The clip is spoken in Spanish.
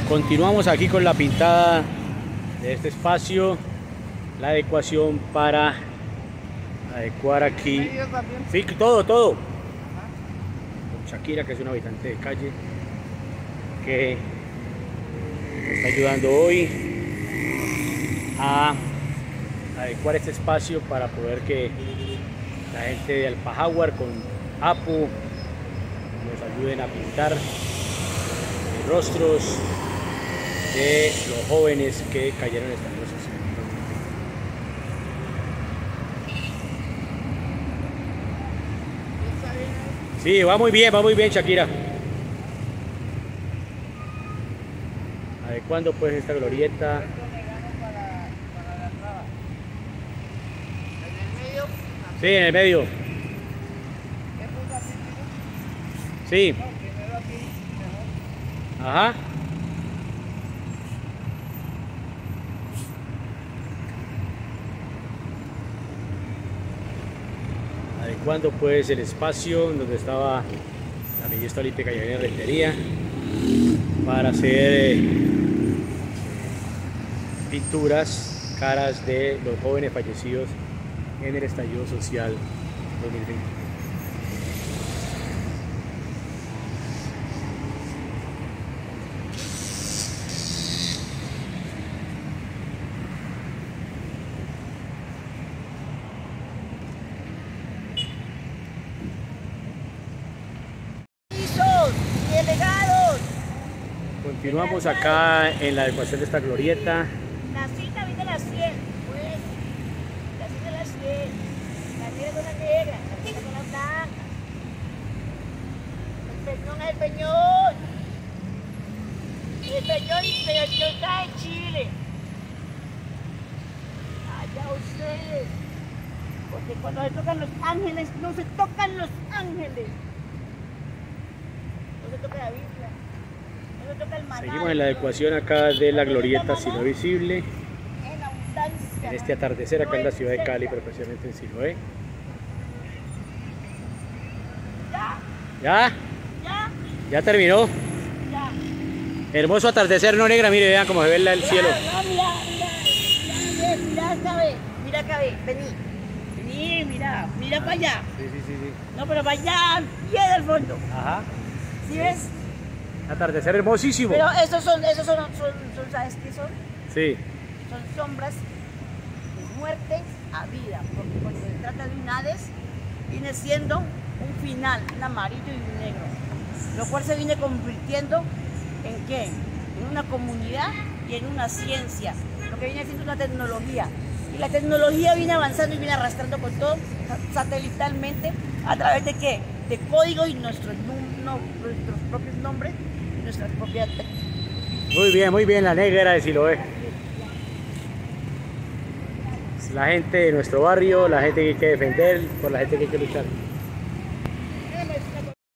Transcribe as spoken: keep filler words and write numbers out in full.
Continuamos aquí con la pintada de este espacio, la adecuación para adecuar aquí, sí, todo, todo. Con Shakira, que es una habitante de calle, que me está ayudando hoy a adecuar este espacio para poder que la gente de Alfajaguar con Apu nos ayuden a pintar los rostros de los jóvenes que cayeron en esta cosa. Sí, va muy bien, va muy bien, Shakira. Adecuando pues esta glorieta. Sí, en el medio. Sí. Ajá. Adecuando pues el espacio donde estaba la belleza olímpica y la rentería para hacer eh, pinturas, caras de los jóvenes fallecidos en el estallido social dos mil veinte. Continuamos acá en la adecuación de esta glorieta. La cita viene a las cien, pues. La cita a las cien. La negra con la negra, la cita con la blanca. El peñón es el peñón. El peñón, el peñón está en Chile. Allá ustedes. Porque cuando se tocan los ángeles, no se tocan los ángeles. No se toca la Biblia. Seguimos en la adecuación acá de la glorieta Siloé visible en este atardecer acá en la ciudad de Cali, pero especialmente en Siloé. ¿Ya? ¿Ya? ¿Ya terminó? Ya. Hermoso atardecer, ¿no, negra? Mire, vean cómo se ve el cielo. No, mira, mira, mira, mira acá, ve, mira acá, ve, vení, vení, mira, mira para allá. Sí, sí, sí, sí. No, pero para allá, al pie del fondo. Ajá. ¿Sí ves? Atardecer hermosísimo. Pero esos son, esos son, son, son, ¿sabes qué son? Sí. Son sombras de muerte a vida, porque cuando se trata de un Hades, viene siendo un final, un amarillo y un negro, lo cual se viene convirtiendo en ¿qué? En una comunidad y en una ciencia, lo que viene siendo una tecnología. Y la tecnología viene avanzando y viene arrastrando con todo satelitalmente, a través de ¿qué? De código y nuestros, no, nuestros propios nombres y nuestras propias técnicas. Muy bien, muy bien, la negra de Siloé. La gente de nuestro barrio, la gente que hay que defender, por la gente que hay que luchar.